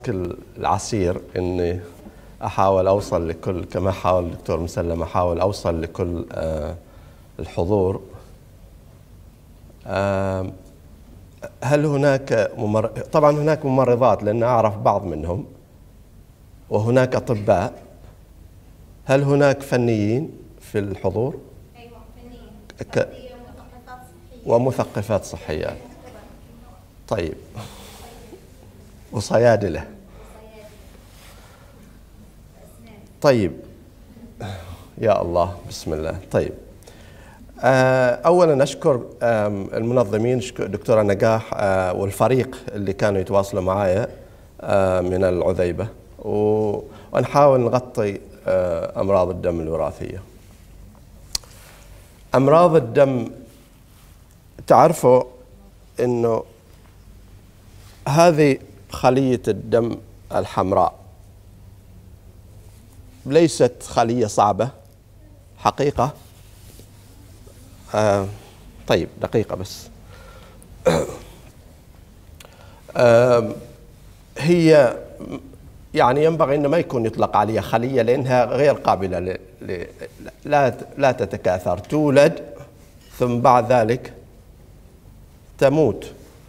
بشكل العسير اني احاول اوصل لكل، كما حاول الدكتور مسلم، احاول اوصل لكل الحضور. هل هناك طبعا هناك ممرضات لان اعرف بعض منهم، وهناك اطباء. هل هناك فنيين في الحضور؟ ايوه فنيين ومثقفات صحيات. طيب، وصيادلة. طيب، يا الله، بسم الله. طيب، أولا أشكر المنظمين، دكتورة نجاح والفريق اللي كانوا يتواصلوا معايا من العذيبة، ونحاول نغطي أمراض الدم الوراثية. أمراض الدم، تعرفوا أنه هذه خلية الدم الحمراء ليست خلية صعبة حقيقة. طيب، دقيقة بس. هي يعني ينبغي أن ما يكون يطلق عليها خلية، لأنها غير قابلة لا تتكاثر، تولد ثم بعد ذلك تموت.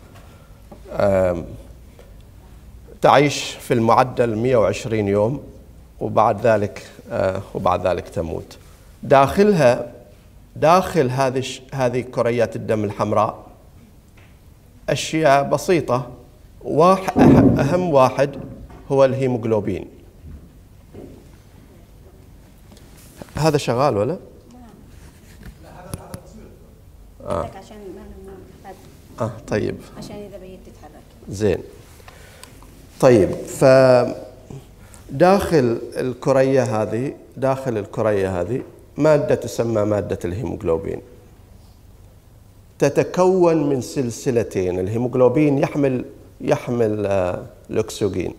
تعيش في المعدل 120 يوم وبعد ذلك تموت. داخل هذه كريات الدم الحمراء أشياء بسيطة. أهم واحد هو الهيموغلوبين. هذا شغال ولا؟ طيب، عشان إذا بيت تتحرك. زين. طيب، داخل الكرية هذه مادة تسمى مادة الهيموغلوبين، تتكون من سلسلتين. الهيموغلوبين يحمل الأكسجين.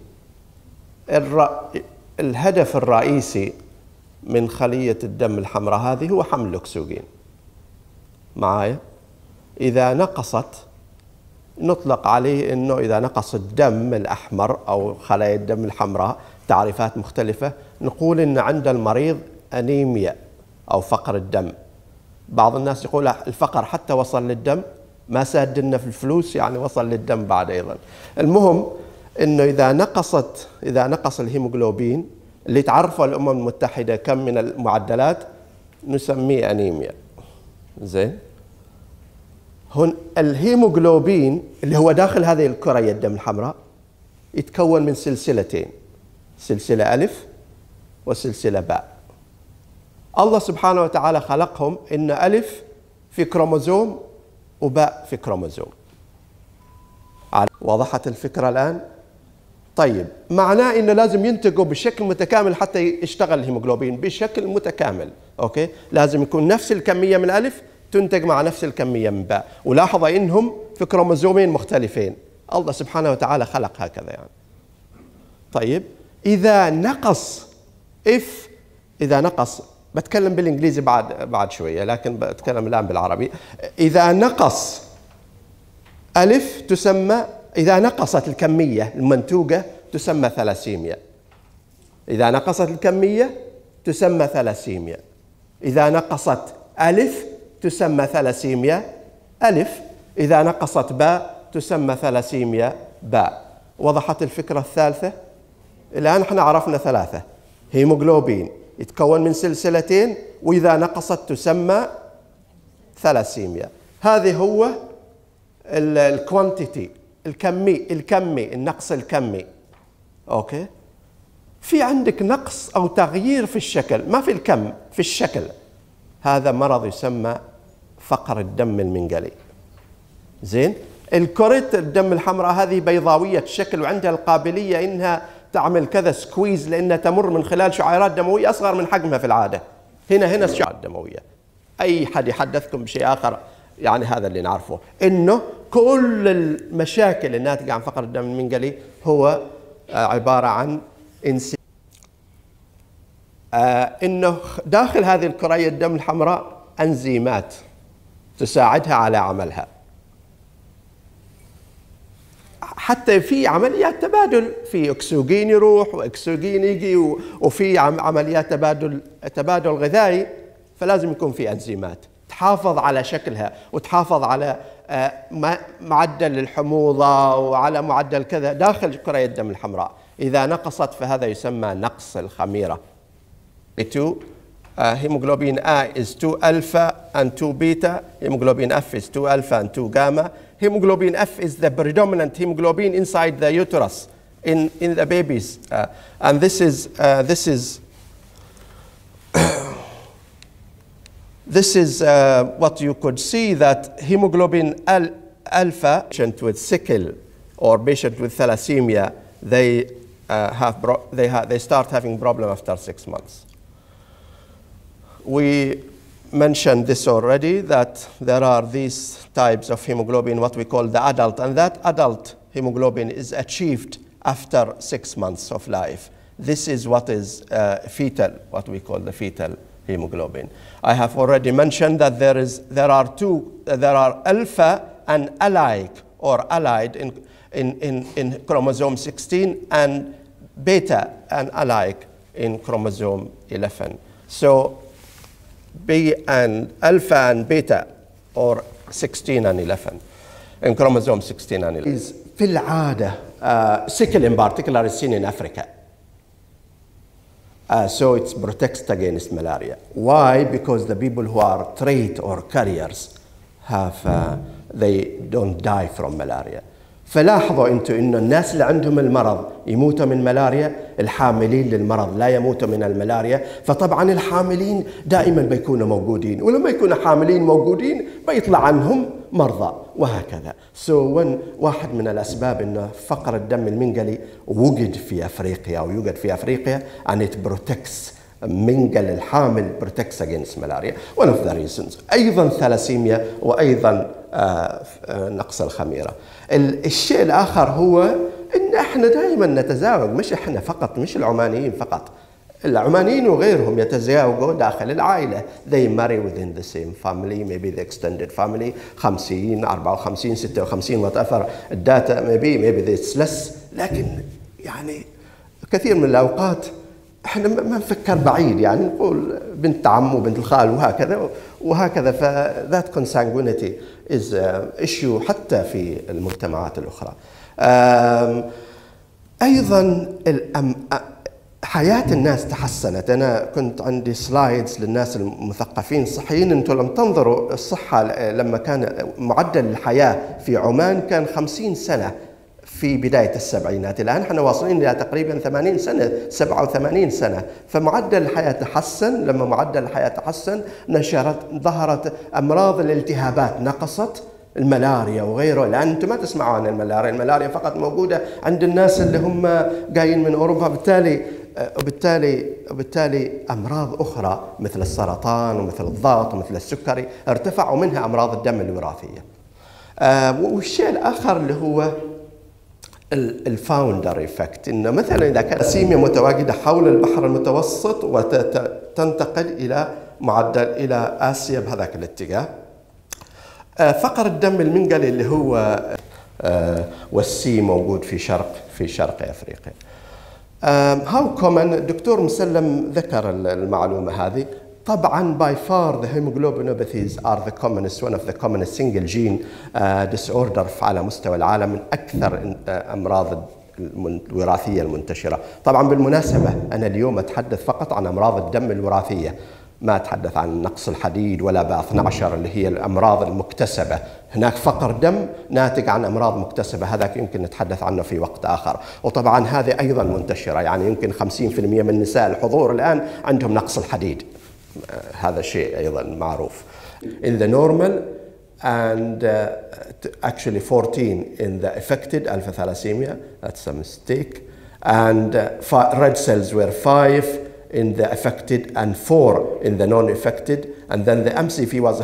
الهدف الرئيسي من خلية الدم الحمراء هذه هو حمل الأكسجين. معايا؟ إذا نقصت، نطلق عليه أنه إذا نقص الدم الأحمر أو خلايا الدم الحمراء، تعريفات مختلفة، نقول أن عند المريض أنيميا أو فقر الدم. بعض الناس يقول الفقر حتى وصل للدم، ما سادنا في الفلوس، يعني وصل للدم بعد أيضا. المهم أنه إذا نقص الهيموغلوبين اللي تعرفه الأمم المتحدة كم من المعدلات، نسميه أنيميا. زين. الهيموغلوبين اللي هو داخل هذه الكرية الدم الحمراء يتكون من سلسلتين، سلسلة ألف وسلسلة باء. الله سبحانه وتعالى خلقهم إن ألف في كروموزوم وباء في كروموزوم. وضحت الفكرة الآن؟ طيب، معناه إنه لازم ينتجوا بشكل متكامل حتى يشتغل الهيموغلوبين بشكل متكامل. أوكي؟ لازم يكون نفس الكمية من ألف تنتج مع نفس الكمية من باء. ولاحظ إنهم في كروموزومين مختلفين. الله سبحانه وتعالى خلق هكذا يعني. طيب، إذا نقص بتكلم بالإنجليزي بعد شوية، لكن بتكلم الآن بالعربي. إذا نقص ألف إذا نقصت الكمية المنتوجة تسمى ثلاسيميا. إذا نقصت الكمية تسمى ثلاسيميا. إذا نقصت ألف تسمى ثلاسيميا ألف. إذا نقصت باء تسمى ثلاسيميا باء. وضحت الفكرة الثالثة؟ الآن احنا عرفنا ثلاثة. هيموغلوبين يتكون من سلسلتين، وإذا نقصت تسمى ثلاسيميا. هذه هو الكوانتيتي، الكمي، النقص الكمي. أوكي؟ في عندك نقص أو تغيير في الشكل، ما في الكم، في الشكل. هذا مرض يسمى فقر الدم المنقلي. زين؟ الكرة الدم الحمراء هذه بيضاوية الشكل، وعندها القابلية إنها تعمل كذا سكويز، لأنها تمر من خلال شعيرات دموية أصغر من حجمها في العادة. هنا الشعيرات الدموية. أي حد يحدثكم بشيء آخر، يعني هذا اللي نعرفه، إنه كل المشاكل الناتجة عن فقر الدم المنقلي هو عبارة عن إنه داخل هذه الكرية الدم الحمراء أنزيمات تساعدها على عملها. حتى في عمليات تبادل، في اكسجين يروح واكسجين يجي، وفي عمليات تبادل غذائي، فلازم يكون في انزيمات تحافظ على شكلها وتحافظ على معدل الحموضة وعلى معدل كذا داخل كرة الدم الحمراء. إذا نقصت فهذا يسمى نقص الخميرة. 2 hemoglobin A is 2 alpha and 2 beta. Hemoglobin F is 2 alpha and 2 gamma. Hemoglobin F is the predominant hemoglobin inside the uterus in the babies, and this is what you could see, that hemoglobin alpha, patient with sickle or patient with thalassemia, they start having problem after 6 months. We mentioned this already, that there are these types of hemoglobin, what we call the adult, and that adult hemoglobin is achieved after 6 months of life. This is what is fetal, what we call the fetal hemoglobin. I have already mentioned that there are alpha and alike or allied in chromosome 16, and beta and alike in chromosome 11. So B and alpha and beta, or 16 and 11 in chromosome 16 and 11. Is في العادة sickle in particular is seen in Africa. So it protects against malaria. Why? Because the people who are trait or carriers they don't die from malaria. فلاحظوا انتم انه الناس اللي عندهم المرض يموتوا من ملاريا، الحاملين للمرض لا يموتوا من الملاريا، فطبعا الحاملين دائما بيكونوا موجودين، ولما يكونوا حاملين موجودين بيطلع عنهم مرضى، وهكذا. واحد من الاسباب انه فقر الدم المنقلي وجد في افريقيا او يوجد في افريقيا and it protects منقل الحامل protects against malaria. One of the reasons. ايضا ثلاسيميا وايضا نقص الخميرة. الشيء الآخر هو إن إحنا دائما نتزاوج، مش إحنا فقط، مش العمانيين فقط، العمانيين وغيرهم يتزاوجوا داخل العائلة. They marry within the same family, maybe the extended family، 50 54 56 whatever الداتا maybe it's less، لكن يعني كثير من الأوقات احنا ما نفكر بعيد، يعني نقول بنت عم وبنت الخال وهكذا ف that consanguinity is issue حتى في المجتمعات الأخرى. أيضا حياة الناس تحسنت. أنا كنت عندي سلايدز للناس المثقفين الصحيين، أنتم لم تنظروا الصحة لما كان معدل الحياة في عمان كان 50 سنة في بداية السبعينات، الآن احنا واصلين إلى تقريبا 80 سنة 87 سنة، فمعدل الحياة تحسن. لما معدل الحياة تحسن ظهرت أمراض الالتهابات نقصت، الملاريا وغيره. الآن أنتم ما تسمعوا عن الملاريا فقط موجودة عند الناس اللي هم جايين من أوروبا، وبالتالي أمراض أخرى مثل السرطان ومثل الضغط ومثل السكري ارتفعوا منها أمراض الدم الوراثية. والشيء الآخر اللي هو الفاوندر إفكت، إنه مثلا إذا كانت ثلاسيميا متواجدة حول البحر المتوسط وتنتقل إلى آسيا بهذاك الاتجاه، فقر الدم المنقلي اللي هو والسي موجود في شرق أفريقيا. How common؟ الدكتور مسلم ذكر المعلومة هذه. طبعا by far the hemoglobinopathies are the commonest, one of the commonest single gene disorder على مستوى العالم، من أكثر أمراض الوراثية المنتشرة. طبعا بالمناسبة أنا اليوم أتحدث فقط عن أمراض الدم الوراثية، ما أتحدث عن نقص الحديد ولا ب12 اللي هي الأمراض المكتسبة. هناك فقر دم ناتج عن أمراض مكتسبة، هذاك يمكن نتحدث عنه في وقت آخر. وطبعا هذه أيضا منتشرة، يعني يمكن 50% من نساء الحضور الآن عندهم نقص الحديد، هذا شيء أيضا معروف. In the normal and actually 14 in the affected alpha thalassemia, that's a mistake, and red cells were 5 in the affected and 4 in the non-affected, and then the MCV was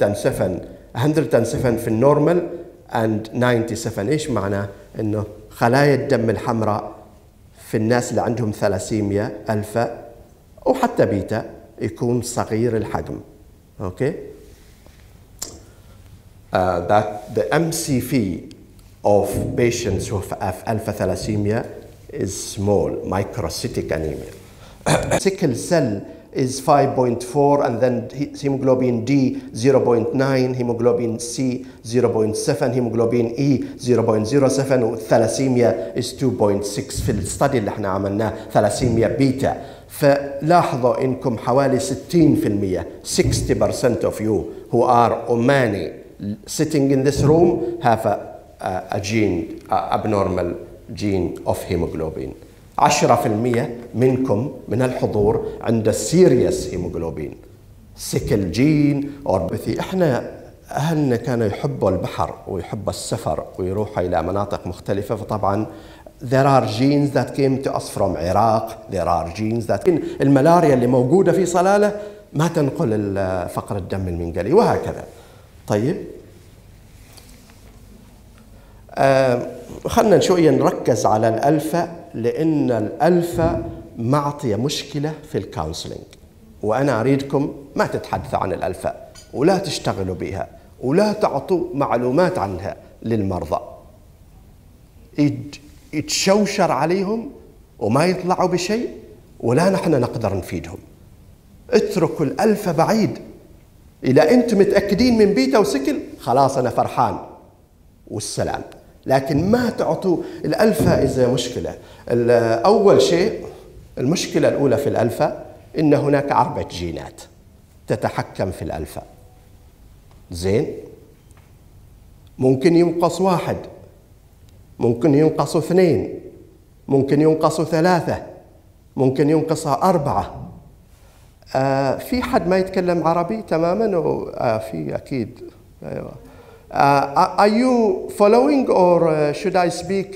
107 في النورمال and 97. إيش معناه؟ إنه خلايا الدم الحمراء في الناس اللي عندهم ثلاسيميا ألفا وحتى بيتا يكون صغير الحجم. Okay? That the MCV of patients who have alpha thalassemia is small, microcytic anemia. Sickle cell is 5.4, and then hemoglobin D 0.9, hemoglobin C 0.7, hemoglobin E 0.07, والثلاسيميا is 2.6 في الستدي اللي احنا عملناه ثلاسيميا بيتا. فلاحظوا انكم حوالي 60% 60% of you who are Omani sitting in this room have a gene, abnormal gene of hemoglobin. 10% منكم من الحضور عنده serious hemoglobin sickle gene or احنا اهلنا كانوا يحبوا البحر ويحبوا السفر ويروحوا الى مناطق مختلفه، فطبعا there are genes that came to us from Iraq, there are genes that الملاريا اللي موجوده في صلاله ما تنقل فقر الدم المنقلي وهكذا. طيب خلنا شويه نركز على الالفا، لان الالفا معطيه مشكله في الكونسلنج، وانا اريدكم ما تتحدثوا عن الالفا ولا تشتغلوا بها ولا تعطوا معلومات عنها للمرضى، يتشوشر عليهم وما يطلعوا بشيء ولا نحن نقدر نفيدهم. اتركوا الالفا بعيد. اذا انتم متاكدين من بيتا وسكل خلاص انا فرحان والسلام، لكن ما تعطوا الألفا إذا مشكلة. أول شيء المشكلة الأولى في الألفا إن هناك 4 جينات تتحكم في الألفا. زين، ممكن ينقص 1، ممكن ينقص 2، ممكن ينقص 3، ممكن ينقص 4. في حد ما يتكلم عربي تماما؟ في أكيد. أيوة. Are you following or should I speak?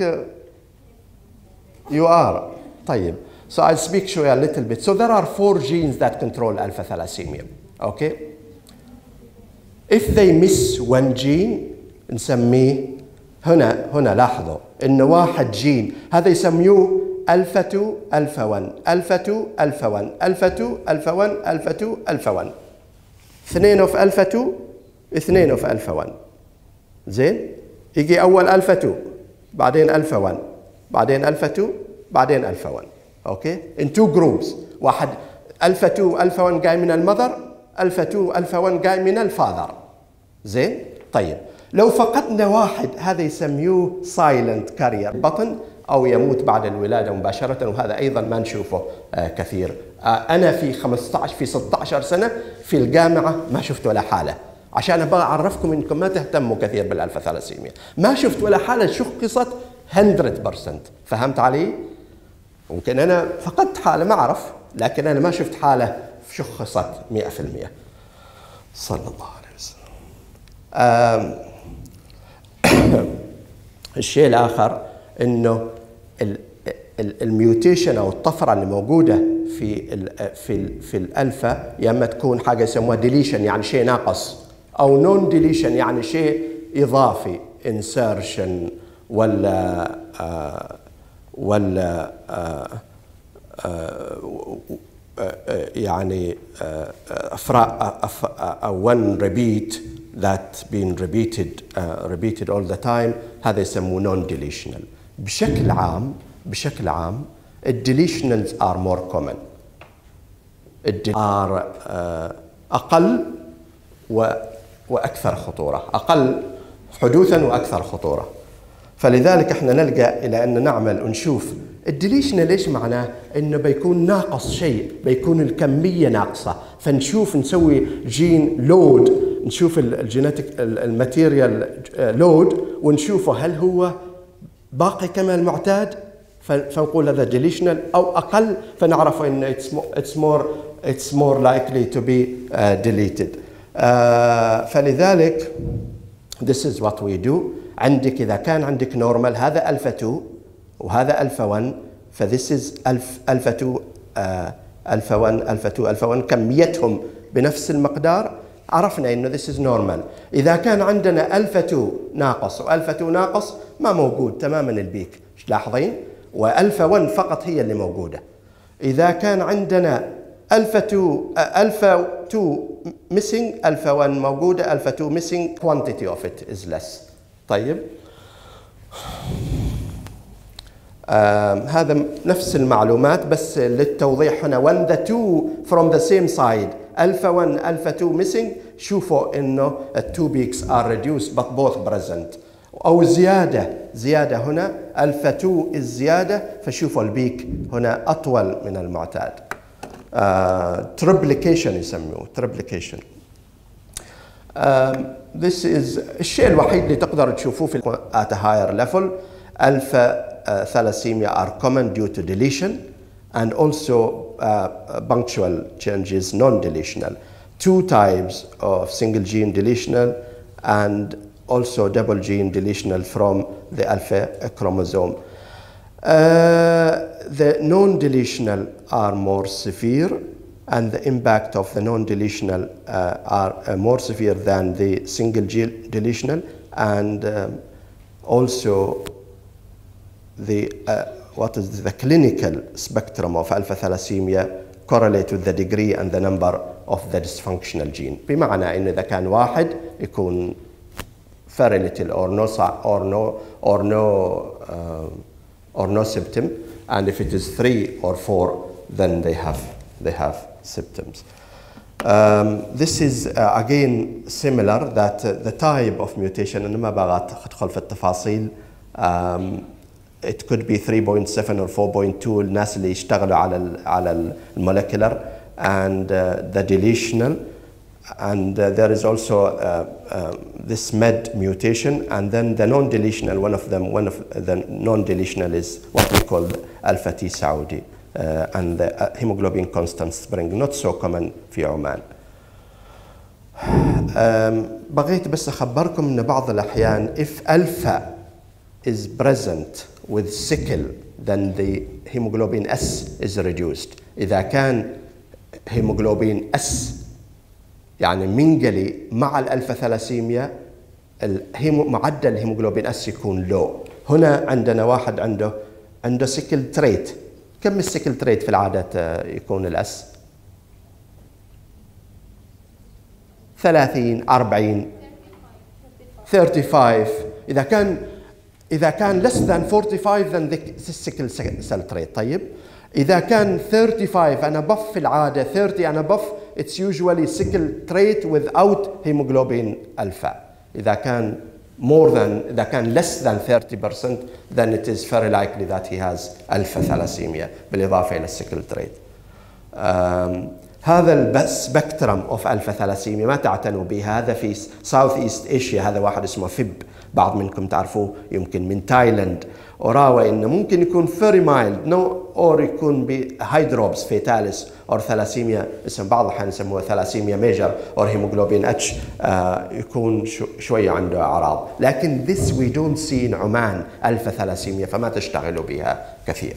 You are. طيب. So I'll speak to you a little bit. So there are 4 genes that control alpha thalassemia. Okay? If they miss one gene نسميه هنا لاحظوا إن واحد جين هذا يسميوه alpha 2 alpha 1 alpha 2 alpha 1 alpha 2 alpha 1 alpha 2 alpha 1. 2 of alpha 2 2 of alpha 1. زين، يجي أول ألفا 2 بعدين ألفا 1 بعدين ألفا 2 بعدين ألفا 1. أوكي؟ in 2 groups. واحد ألفا 2 ألفا 1 جاي من المذر، ألفا 2 ألفا 1 جاي من الفاذر. زين؟ طيب لو فقدنا واحد هذا يسميوه silent carrier بطن أو يموت بعد الولادة مباشرة، وهذا أيضا ما نشوفه كثير. أنا في 16 سنة في الجامعة ما شفت ولا حالة، عشان ابغى اعرفكم انكم ما تهتموا كثير بالالفا ثلاسيميا. ما شفت ولا حاله شخصت 100%. فهمت علي؟ ممكن انا فقدت حاله ما اعرف، لكن انا ما شفت حاله شخصت 100%. صلى الله عليه وسلم. الشيء الاخر انه الميوتيشن او الطفره اللي موجوده في الالفا يا اما تكون حاجه يسموها ديليشن يعني شيء ناقص، أو نون ديليشن يعني شيء إضافي، insertion ولا يعني one repeat that been repeated all the time، هذا يسموه non deletional. بشكل عام الديليشنالز are more common، are أقل وأكثر خطورة، أقل حدوثاً وأكثر خطورة. فلذلك احنا نلجأ إلى أن نعمل ونشوف الديليشن ليش معناه إنه بيكون ناقص شيء، بيكون الكمية ناقصة، فنشوف نسوي جين لود، نشوف الجينيتيك الماتيريال لود ونشوفه هل هو باقي كما المعتاد فنقول هذا ديليشنال، أو أقل فنعرف إنه it's more likely to be deleted. فلذلك this is what we do. عندك إذا كان عندك نورمال هذا ألفا 2 وهذا ألفا 1، فthis is ألفا 2 ألفا 1 ألفا 2 ألفا 1 كميتهم بنفس المقدار، عرفنا إنه this is normal. إذا كان عندنا ألفا 2 ناقص وألفا 2 ناقص ما موجود تماما البيك، لاحظين؟ وألفا 1 فقط هي اللي موجودة. إذا كان عندنا ألفا 2 missing ألفا 1 موجودة، ألفا 2 missing quantity of it is less. طيب هذا نفس المعلومات بس للتوضيح هنا. when the two from the same side alpha 1 alpha 2 missing شوفوا انه two peaks are reduced but both present. او زيادة هنا alpha 2 الزيادة فشوفوا البيك هنا اطول من المعتاد. triplication يسموه triplication. This is الشيء الوحيد اللي تقدر تشوفوه في at a higher level. alpha thalassemia are common due to deletion and also punctual changes non-deletional. Two types of single gene deletional and also double gene deletional from the alpha chromosome. The non-deletional are more severe and the impact of the non-deletional are more severe than the single gene deletional and also what is the clinical spectrum of alpha thalassemia correlate with the degree and the number of the dysfunctional gene. بمعنى إن إذا كان واحد يكون very little or no symptom, and if it is 3 or 4, then they have symptoms. This is again similar that the type of mutation. أنا ما بغيت أدخل في التفاصيل. It could be 3.7 or 4.2 الناس اللي يشتغلوا على المولكيولر and the deletional, and there is also this MED mutation, and then the non-deletional. One of the non-deletional is what we call alpha T Saudi, and the hemoglobin constant spring, not so common في عمان. بغيت بس أخبركم إن بعض الأحيان if alpha is present with sickle, then the hemoglobin S is reduced. إذا كان hemoglobin S يعني منقلي مع الألفا ثلاسيميا معدل الهيموغلوبين S يكون لو. هنا عندنا واحد عنده سيكل تريت. كم السيكل تريت في العادة يكون الأس؟ 30 40 35. إذا كان less than 45 then the sickle cell trait. طيب إذا كان 35 and above في العادة 30 and above it's usually sickle trait without hemoglobin alpha. إذا كان less than 30% then it is very likely that he has alpha thalassemia بالإضافة إلى السيكل trait. هذا السبكترم of alpha thalassemia ما تعتنوا به. هذا في South East Asia. هذا واحد اسمه فيب، بعض منكم تعرفوه يمكن من تايلاند. وراوى إنه ممكن يكون very mild or يكون بهيدروبس فيتاليس or ثلاسيميا، اسم بعض الأحيان يسموها ثلاسيميا ميجر or هيموغلوبين اتش، يكون شوية عنده أعراض. لكن this we don't see in عمان ألفا ثلاسيميا، فما تشتغلوا بها كثير.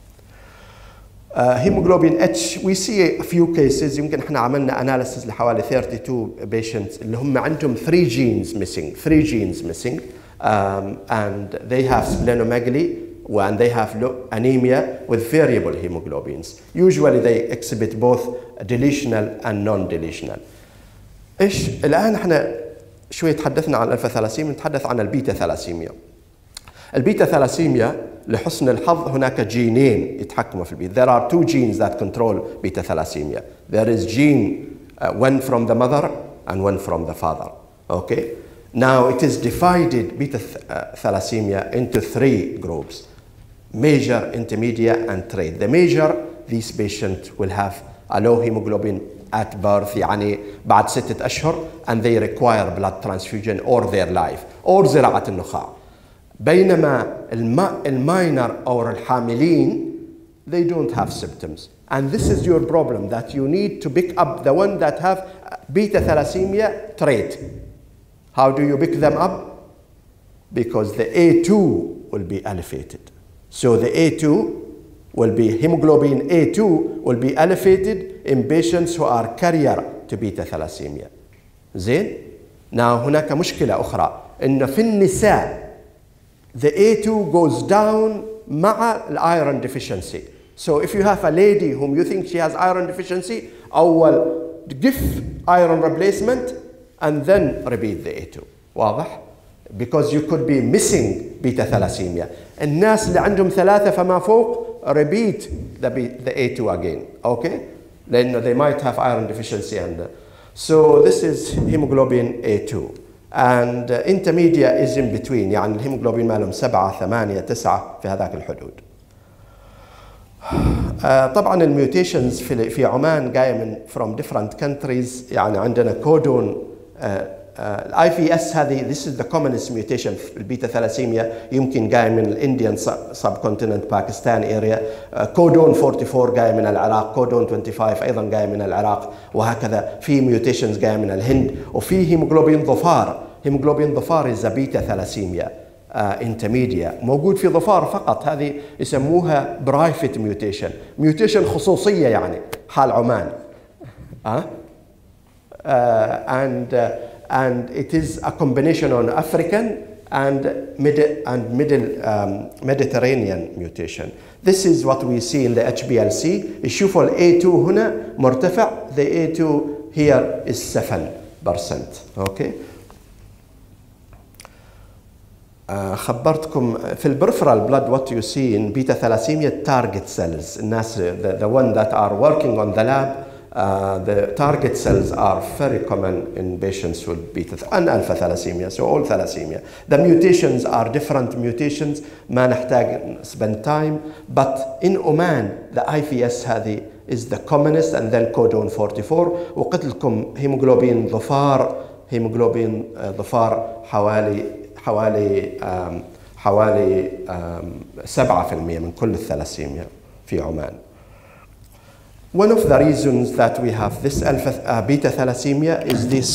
هيموغلوبين اتش we see a few cases. يمكن احنا عملنا analysis لحوالي 32 patients اللي هم عندهم 3 genes missing and they have splenomegaly and they have anemia with variable hemoglobins. Usually they exhibit both deletional and non-deletional. الآن احنا شوي تحدثنا عن الألفا ثلاسيميا، نتحدث عن البيتا ثلاسيميا. البيتا ثلاسيميا لحسن الحظ هناك جينين يتحكموا في البيتا. There are 2 genes that control beta thalassemia. There is gene one from the mother and one from the father. Okay. Now it is divided beta thalassemia into 3 groups: major, intermediate, and trait. The major, these patients will have a low hemoglobin at birth, يعني بعد 6 أشهر, and they require blood transfusion or their life or زراعة النخاع. بينما الماينر أو الحاملين they don't have symptoms, and this is your problem, that you need to pick up the one that have beta thalassemia trait. How do you pick them up? Because the A2 will be elevated. So the A2 will be hemoglobin A2 will be elevated in patients who are carrier to beta thalassemia. زين؟ Now هناك مشكلة أخرى إنه في النساء the A2 goes down مع iron deficiency. So if you have a lady whom you think she has iron deficiency, أول give iron replacement and then repeat the A2. واضح؟ because you could be missing beta thalassemia. الناس اللي عندهم 3 فما فوق repeat the A2 again, okay? لأنه they might have iron deficiency and so this is hemoglobin A2 and intermediate is in between, يعني الهيموغلوبين مالهم 7 8 9 في هذاك الحدود. طبعا الميوتيشنز في عمان جايه من from different countries. يعني عندنا كودون الاي في اس هذه this is the commonest mutation في البيتا ثلاسيميا، يمكن جاي من الانديان سب كونتيننت باكستان اريا. كودون 44 جاي من العراق، كودون 25 ايضا جاي من العراق، وهكذا في ميوتيشنز جايه من الهند. وفي هيموغلوبين ظفار، هيموغلوبين ظفار is a بيتا ثلاسيميا انترميديا موجود في ظفار فقط، هذه يسموها برايفت ميوتيشن، ميوتيشن خصوصيه يعني حال عمان. and it is a combination on African and middle Mediterranean mutation. This is what we see in the HBLC. يشوفوا ال A2 هنا مرتفع. The A2 here is 7%. Okay. خبرتكم في البريفرال بلاد what you see in beta thalassemia target cells. الناس the one that are working on the lab the target cells are very common in patients with beta and alpha thalassemia, so all thalassemia. The mutations are different mutations ما نحتاج spend time, but in Oman the IFS هذه is the commonest and then codon 44. وقلت لكم هيموغلوبين ظفار، هيموغلوبين ظفار حوالي 7% من كل الثلاسيميا في عمان. One of the reasons that we have this beta thalassemia is this.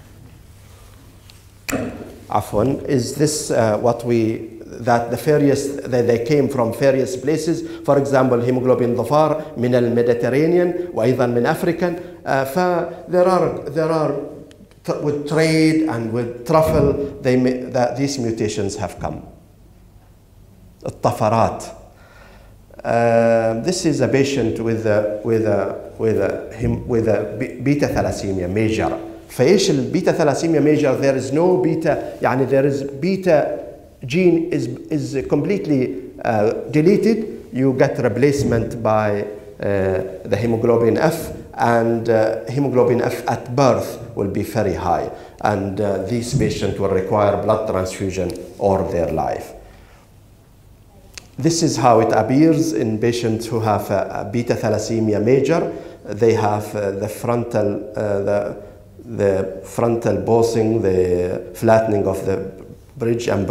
That the various they came from various places. For example, hemoglobin ظفار من الميديترينيان وأيضا من أفريكان. There are with trade and with truffle these mutations have come. الطفرات. This is a patient with a beta thalassemia major. فايش البيتا ثلاسيميا major? There is no beta, يعني there is beta gene is completely deleted. You get replacement by the hemoglobin F, and hemoglobin F at birth will be very high, and these patients will require blood transfusion all their life. This is how it appears in patients who have a beta thalassemia major. They have the frontal bossing, the flattening of the bridge, and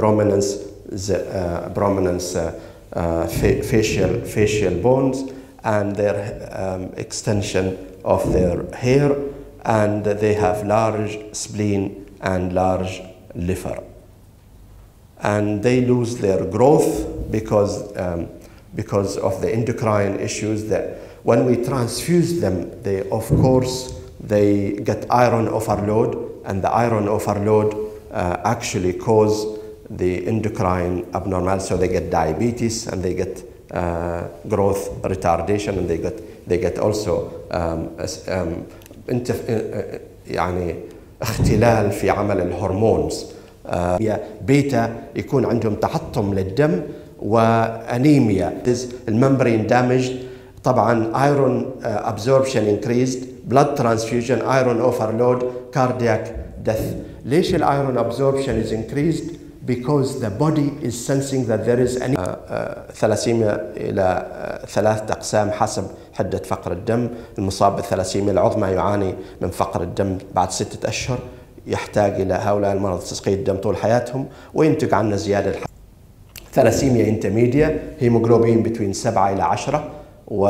facial bones, and their extension of their hair, and they have large spleen and large liver. And they lose their growth because of the endocrine issues. That when we transfuse them, they get iron overload, and the iron overload actually cause the endocrine abnormality, so they get diabetes and they get growth retardation, and they get also يعني اختلال في عمل الهرمونز. بيتا يكون عندهم تحطم للدم وانيميا. الممبرين damaged. طبعا iron absorption increased, blood transfusion, iron overload, cardiac death. ليش الايرون absorption is increased? Because the body is sensing that there is any ثلاسيميا إلى 3 أقسام حسب حدة فقر الدم. المصاب بالثلاسيميا العظمى يعاني من فقر الدم بعد 6 أشهر، يحتاج إلى هؤلاء المرضى تسقية الدم طول حياتهم، وينتج عنه زيادة ثلاسيميا انترميديا، هيموغلوبين between 7 إلى 10، و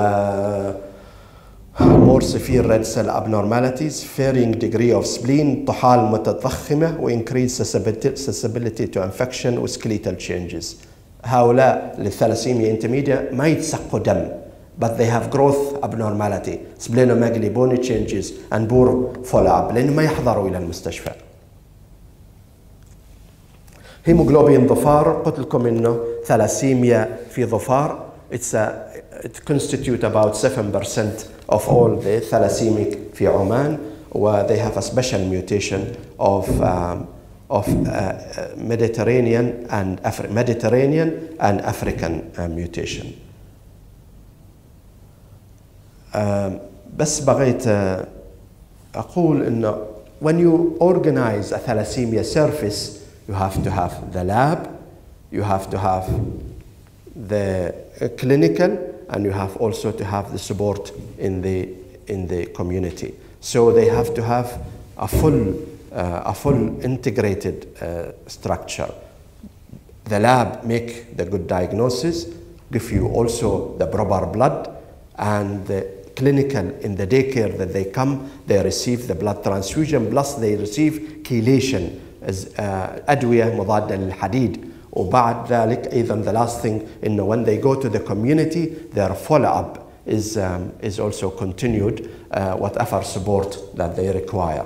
more severe red cell abnormalities, varying degree of spleen, طحال متضخمة، و increased susceptibility to infection و skeletal changes. هؤلاء للثلاسيميا انترميديا ما يتسقوا دم، but they have growth abnormality, splenomegaly, bony changes and poor follow-up لأنه ما يحضروا إلى المستشفى. هيموغلوبين ظفار، قلت لكم إنه ثلاسيميا في ظفار it constitute about 7% of all the thalassaemic في عمان, و they have a special mutation of Mediterranean and African mutation. بس بغيت أقول إنه when you organize a thalassemia service, you have to have the lab, you have to have the clinical, and you have also to have the support in the community. So they have to have a full integrated structure. The lab make the good diagnosis, give you also the proper blood, and the clinical in the daycare that they come, they receive the blood transfusion, plus they receive chelation as أدوية مضادة للحديد. وبعد ذلك أيضا the last thing إنه when they go to the community, their follow-up is also continued, whatever support that they require.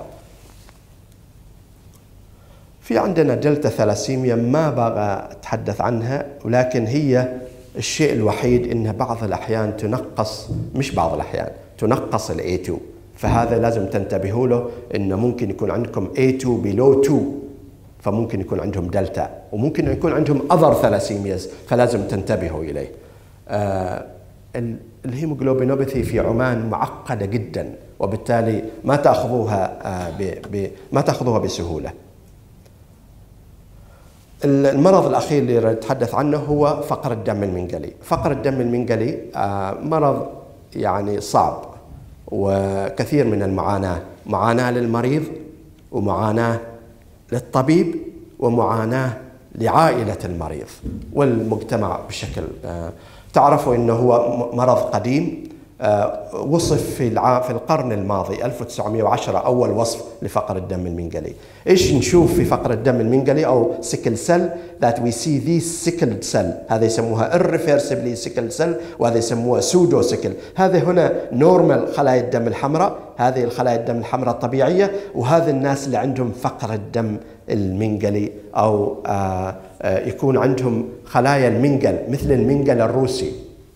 في عندنا دلتا ثلاسيميا ما بغى أتحدث عنها، ولكن هي الشيء الوحيد إنها بعض الأحيان تنقص، مش بعض الأحيان تنقص ال A2، فهذا لازم تنتبهوا له، إنه ممكن يكون عندكم A2 below 2، فممكن يكون عندهم دلتا، وممكن يكون عندهم other thalassemia، فلازم تنتبهوا إليه. الهيموغلوبينوباثي في عمان معقدة جدا، وبالتالي ما تأخذوها بسهولة. المرض الأخير اللي نتحدث عنه هو فقر الدم المنقلي. فقر الدم المنقلي مرض يعني صعب وكثير من المعاناة، معاناة للمريض ومعاناة للطبيب ومعاناة لعائلة المريض والمجتمع بشكل. تعرفوا أنه هو مرض قديم، وصف في القرن الماضي 1910 أول وصف لفقر الدم المنقلي. إيش نشوف في فقر الدم المنقلي أو sickle cell؟ that we see these sickled cell، هذا يسموها irreversibly sickled cell، وهذا يسموها pseudo sickle. هذا هنا نورمال خلايا الدم الحمراء، هذه الخلايا الدم الحمراء الطبيعية، وهذا الناس اللي عندهم فقر الدم المنقلي أو يكون عندهم خلايا المنقل مثل المنقل الروسي.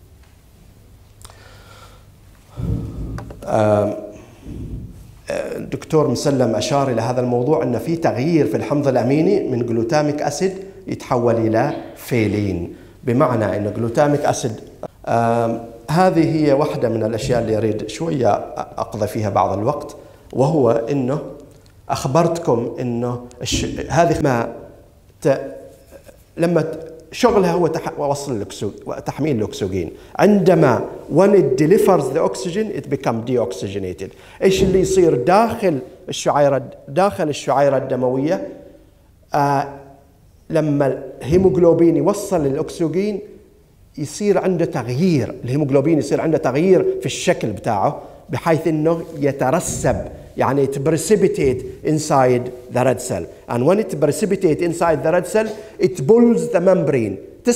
الدكتور مسلم أشار إلى هذا الموضوع، أن في تغيير في الحمض الأميني من جلوتاميك أسيد يتحول إلى فيلين، بمعنى أن جلوتاميك أسيد هذه هي واحدة من الأشياء اللي أريد شوية أقضي فيها بعض الوقت، وهو أنه أخبرتكم أنه هذه ما لما شغلها هو وصل وتحميل الأكسجين. عندما when it delivers the oxygen it becomes deoxygenated. إيش اللي يصير داخل الشعيرة الدموية؟ لما الهيموغلوبين يوصل للأكسجين يصير عنده تغيير، الهيموغلوبين يصير عنده تغيير في الشكل بتاعه، بحيث إنه يترسب، يعني it precipitate inside the red cell. And when it precipitate inside the red cell, it pulls the membrane.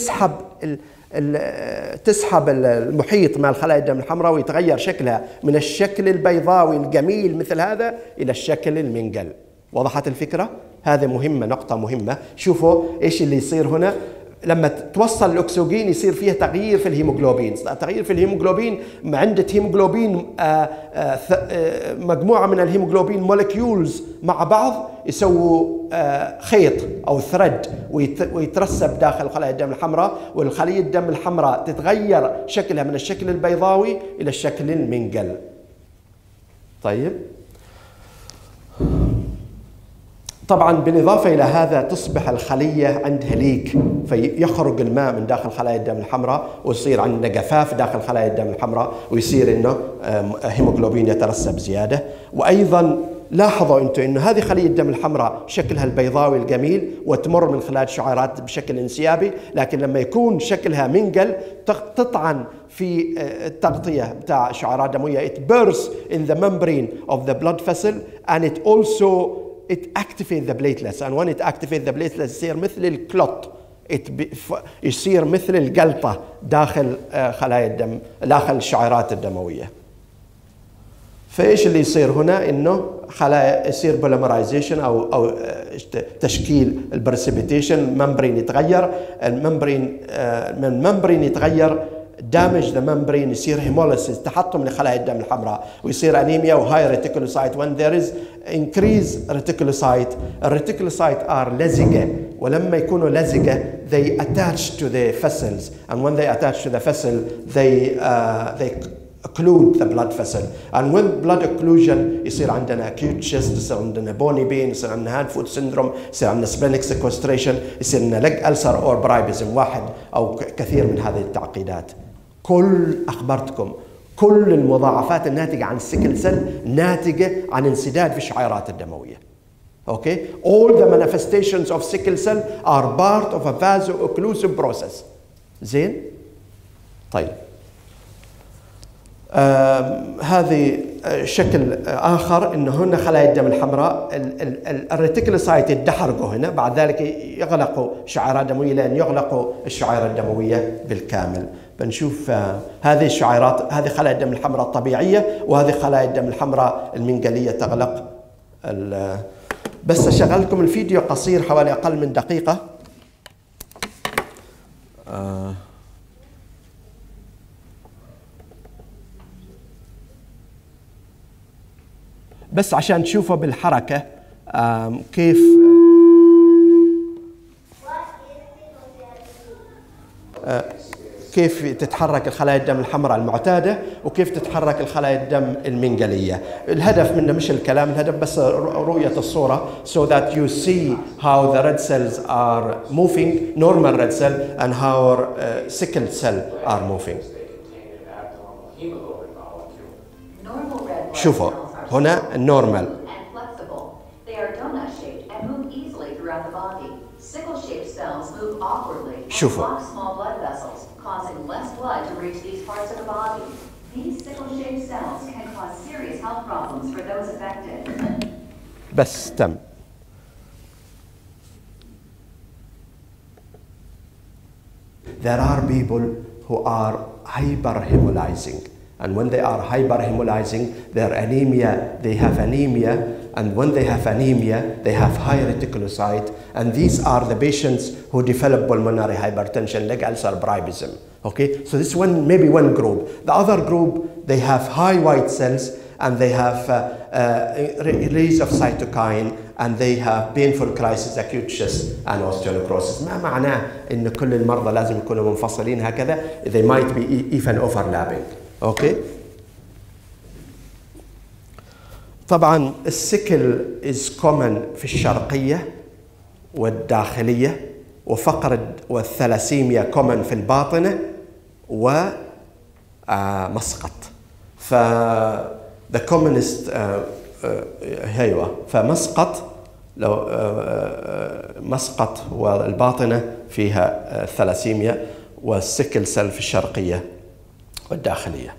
تسحب المحيط مع الخلايا الدم الحمراء، ويتغير شكلها من الشكل البيضاوي الجميل مثل هذا إلى الشكل المنقل. وضحت الفكرة؟ هذه مهمة، نقطة مهمة. شوفوا إيش اللي يصير هنا لما توصل الأكسجين، يصير فيها تغيير في الهيموغلوبين. تغيير في الهيموغلوبين، عندة هيموغلوبين مجموعة من الهيموغلوبين مولكيولز مع بعض يسووا خيط أو ثريد، ويترسب داخل خلايا الدم الحمراء، والخلية الدم الحمراء تتغير شكلها من الشكل البيضاوي إلى الشكل المنقل. طيب، طبعا بالإضافة إلى هذا تصبح الخلية عندها ليك، فيخرج الماء من داخل خلايا الدم الحمراء، ويصير عندنا جفاف داخل خلايا الدم الحمراء، ويصير إنه هيموغلوبين يترسب زيادة. وأيضا لاحظوا أنتم إنه هذه خلية الدم الحمراء شكلها البيضاوي الجميل وتمر من خلال الشعيرات بشكل انسيابي، لكن لما يكون شكلها منقل تطعن في التغطية بتاع شعيرات دموية. It bursts in the membrane of the blood vessel and it also activates the platelets, and when it activates the platelets يصير مثل الكلوت، يصير مثل الجلطة داخل خلايا الدم، داخل الشعيرات الدموية. فايش اللي يصير هنا؟ انه خلايا يصير بوليمرايزيشن او تشكيل البرسبيتيشن، الممبرين يتغير، الممبرين من الممبرين يتغير damage the membrane، يصير هيموليسيس، تحطم لخلايا الدم الحمراء، ويصير انيميا وهاي ريتيكولوسايت. when there is increase reticulocyte، الريتيكولوسايت are لزجة، ولما يكونوا لزجة they attach to the vessels، and when they attach to the vessel they occlude the blood vessel، and with blood occlusion يصير عندنا acute chest، يصير عندنا bony pain، يصير عندنا hand foot syndrome، يصير عندنا splenic sequestration، يصير عندنا leg ulcer or bribism، واحد أو كثير من هذه التعقيدات. كل أخبرتكم كل المضاعفات الناتجة عن السيكل سيل ناتجة عن انسداد في الشعيرات الدموية. Okay? All the manifestations of sickle cell are part of a vaso-occlusive process. زين؟ طيب. هذه شكل آخر، إنه هنا خلايا الدم الحمراء الريتيكولوسايت يدحرجوا هنا، بعد ذلك يغلقوا شعيرات دموية لأن يغلقوا الشعيرة الدموية بالكامل. بنشوف هذه الشعيرات، هذه خلايا الدم الحمراء الطبيعية، وهذه خلايا الدم الحمراء المنقلية تغلق. بس أشغل لكم الفيديو قصير حوالي أقل من دقيقة. بس عشان تشوفوا بالحركة كيف كيف تتحرك الخلايا الدم الحمراء المعتادة، وكيف تتحرك الخلايا الدم المنقلية. الهدف منه مش الكلام، الهدف بس رؤية الصورة so that you see how the red cells are moving, normal red cell, and how sickle cell are moving. شوفوا هنا النورمال. شوفوا causing less blood to reach these parts of the body. These sickle-shaped cells can cause serious health problems for those affected. بس تم. There are people who are hyperhemolysing, and when they are hyperhemolysing, their anemia, they have anemia, and when they have anemia, they have high reticulocyte, and these are the patients who develop pulmonary hypertension, leg ulcer, bribism. Okay, so this one, maybe one group. The other group, they have high white cells, and they have release of cytokine, and they have painful crisis, acute chest, and osteonecrosis. ما معناه إن كل المرضى لازم يكونوا منفصلين هكذا. They might be even overlapping. Okay. طبعا السكل is common في الشرقية والداخلية، وفقر والثلاسيميا common في الباطنة ومسقط. the commonest هيوة، فمسقط لو مسقط والباطنة فيها الثلاسيميا، والسكل سيل في الشرقية والداخلية.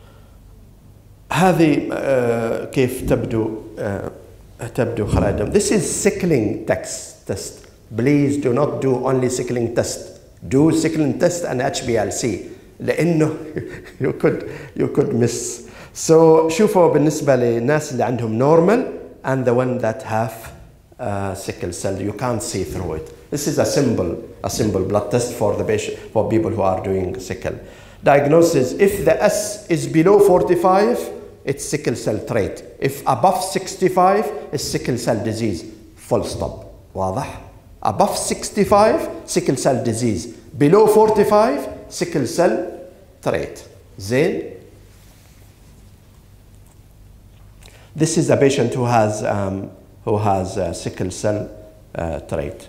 هذه كيف تبدو خلايا الدم. This is sickling test. Please do not do only sickling test. Do sickling test and HBLC لأنه you could miss. So شوفوا بالنسبة للناس اللي عندهم normal and the one that have sickle cell, you can't see through it. This is a simple blood test for the patient, for people who are doing sickle. Diagnosis: if the S is below 45, it's sickle cell trait. If above 65, it's sickle cell disease. Full stop. واضح؟ Above 65, sickle cell disease. Below 45, sickle cell trait. زين. This is a patient who has sickle cell trait.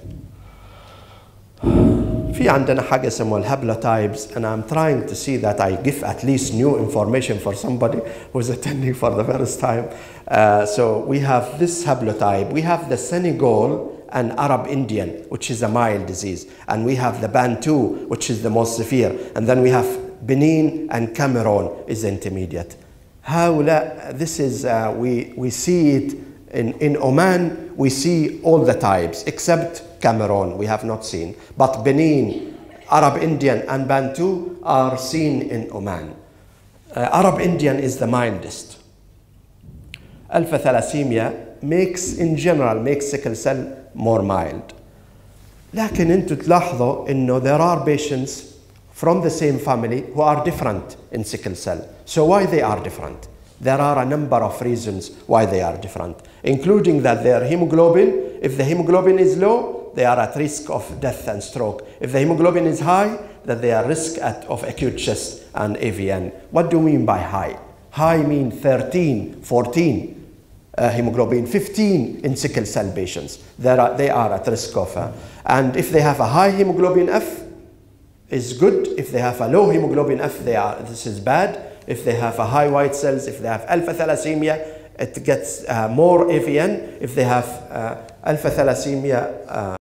في عندنا حاجة اسمها haplotypes, and I'm trying to see that I give at least new information for somebody who's attending for the first time. So we have this haplotype. We have the Senegal and Arab Indian, which is a mild disease, and we have the Bantu, which is the most severe, and then we have Benin and Cameroon is intermediate. This is we see it in Oman. We see all the types except Cameroon, we have not seen. But Benin, Arab Indian, and Bantu are seen in Oman. Arab Indian is the mildest. Alpha thalassemia in general makes sickle cell more mild. لكن انتم تلاحظوا انه there are patients from the same family who are different in sickle cell. So why they are different? There are a number of reasons why they are different, including that their hemoglobin, if the hemoglobin is low, they are at risk of death and stroke. If the hemoglobin is high, that they are risk of acute chest and AVN. What do we mean by high? High means 13, 14. Hemoglobin 15 in sickle cell patients. They are at risk of, and if they have a high hemoglobin F, is good. If they have a low hemoglobin F, this is bad. If they have a high white cells, if they have alpha thalassemia, it gets more AVN. If they have alpha thalassemia,